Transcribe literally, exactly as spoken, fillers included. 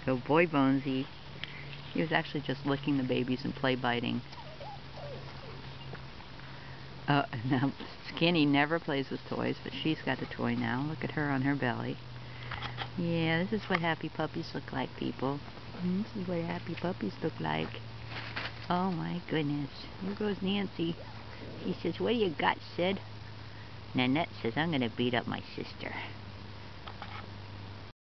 Good boy, Bonesy. He was actually just licking the babies and play biting. Oh, now Skinny never plays with toys, but she's got a toy now. Look at her on her belly. Yeah, this is what happy puppies look like, people. This is what happy puppies look like. Oh my goodness. Here goes Nancy. She says, "What do you got, Sid?" Nanette says, "I'm going to beat up my sister."